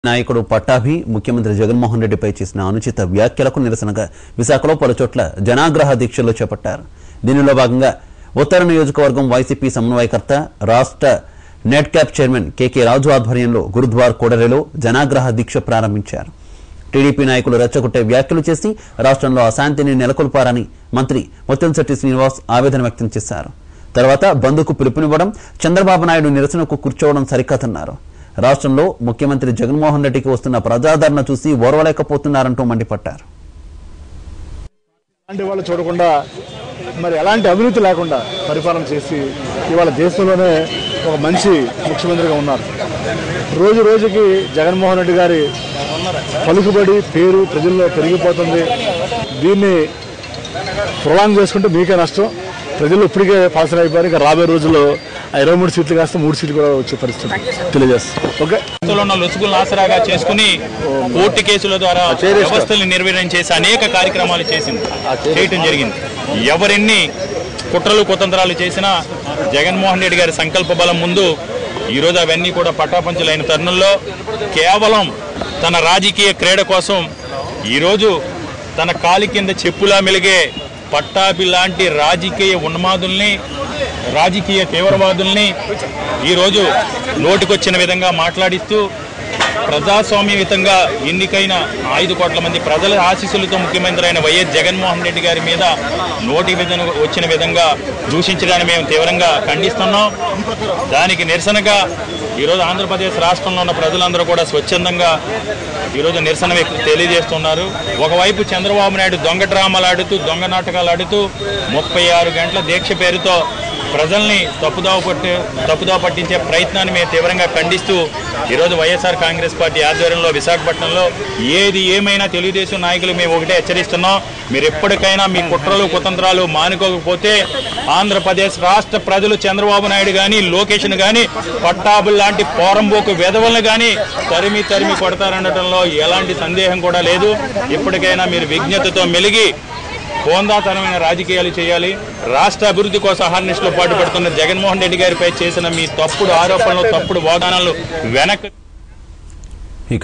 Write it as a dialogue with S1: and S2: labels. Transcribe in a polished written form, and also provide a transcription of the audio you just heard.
S1: నాయకుడు పట్టాభి ముఖ్యమంత్రి జగన్మోహన్ రెడ్డిపై చేసిన అనుచిత వ్యాఖ్యలకు నిరసనగా విశాఖలో పలుచోట్ల జనాగ్రహ దీక్షలు చేపట్టారు. దీనిలో భాగంగా ఉత్తర నియోజకవర్గం వైసీపీ సమన్వయకర్త రాష్ట్ర NEDCAP chairman K K Raju ఆధ్వర్యంలో గురుద్వార్ కోడలిలో జనాగ్రహ దీక్ష ప్రారంభించారు. టీడీపీ నాయకులు రెచ్చగొట్టే వ్యాఖ్యలు చేసి రాష్ట్రంలో అశాంతిని నెలకొల్పారని మంత్రి అవంతి శ్రీనివాస్ ఆవేదన వ్యక్తం చేశారు. తర్వాత బంద్కు పిలుపునివ్వడం, చంద్రబాబు నాయుడు నిరసనకు కూర్చోవడం సరికాదన్నారు. రాష్ట్రంలో ముఖ్యమంత్రి జగన్మోహన్ రెడ్డికి వస్తున్న ప్రజాదరణ చూసి ఓర్వలేకపోతున్నారంటూ మండిపడ్డారు.
S2: వాళ్ళు చూడకుండా మరి ఎలాంటి అవినీతి లేకుండా పరిపాలన చేసి ఇవాళ దేశంలోనే ఒక మంచి ముఖ్యమంత్రిగా ఉన్నారు. రోజు రోజుకి జగన్మోహన్ రెడ్డి గారి పలుకుబడి పేరు ప్రజల్లో పెరిగిపోతుంది. దీన్ని ప్రొలాంగ్ చేసుకుంటే మీకే నష్టం. ప్రజలు ఇప్పటికే పాస్ అయిపోయారు. ఇక రాబోయే రోజుల్లో 23 సీట్లు కాస్త 3 సీట్లు కూడా వచ్చే పరిస్థితి తెలియజేస్తాం. ఓకే,
S3: లొసుగులను ఆసరాగా చేసుకుని కోర్టు కేసుల ద్వారా వ్యవస్థల్ని నిర్వీర్యం చేసి అనేక కార్యక్రమాలు చేయటం జరిగింది. ఎవరెన్ని కుట్రలు కుతంత్రాలు చేసినా జగన్మోహన్ రెడ్డి గారి సంకల్ప బలం ముందు ఈరోజు అవన్నీ కూడా పటాపంచలైన తరుణంలో కేవలం తన రాజకీయ క్రీడ కోసం ఈరోజు తన కాలి కింద చెప్పులా మెలిగే పట్టాభి లాంటి రాజకీయ ఉన్మాదుల్ని, రాజకీయ తీవ్రవాదుల్ని ఈరోజు నోటికొచ్చిన విధంగా మాట్లాడిస్తూ ప్రజాస్వామ్యయుతంగా ఎన్నికైన 5 కోట్ల మంది ప్రజల ఆశీస్సులతో ముఖ్యమంత్రి అయిన వైఎస్ జగన్మోహన్ రెడ్డి గారి మీద నోటి వచ్చిన విధంగా దూషించడాన్ని మేము తీవ్రంగా ఖండిస్తున్నాం. దానికి నిరసనగా ఈరోజు ఆంధ్రప్రదేశ్ రాష్ట్రంలో ఉన్న ప్రజలందరూ కూడా స్వచ్ఛందంగా ఈరోజు నిరసన తెలియజేస్తున్నారు. ఒకవైపు చంద్రబాబు నాయుడు దొంగ డ్రామాలు ఆడుతూ, దొంగ నాటకాలు ఆడుతూ 36 గంటల దీక్ష పేరుతో ప్రజల్ని తప్పుదోవ పట్టించే ప్రయత్నాన్ని మేము తీవ్రంగా ఖండిస్తూ ఈరోజు వైఎస్ఆర్ కాంగ్రెస్ పార్టీ ఆధ్వర్యంలో విశాఖపట్నంలో ఏది ఏమైనా తెలుగుదేశం నాయకులు మేము ఒకటే హెచ్చరిస్తున్నాం. మీరు ఎప్పటికైనా మీ కుట్రలు కుతంత్రాలు మానుకోకపోతే ఆంధ్రప్రదేశ్ రాష్ట్ర ప్రజలు చంద్రబాబు నాయుడు కానీ, లోకేష్ను కానీ, పట్టాభి లాంటి పోరంబోకు వెధవలను కానీ తరిమి కొడతారనడంలో ఎలాంటి సందేహం కూడా లేదు. ఇప్పటికైనా మీరు విజ్ఞతతో మెలిగి హోందాతనమైన రాజకీయాలు చేయాలి. రాష్ట్ర అభివృద్ధి కోసం అహర్నిశలో పాటుపడుతున్న జగన్మోహన్ రెడ్డి గారిపై చేసిన మీ తప్పుడు ఆరోపణలు, తప్పుడు వాగ్దానాలు వెనక్కి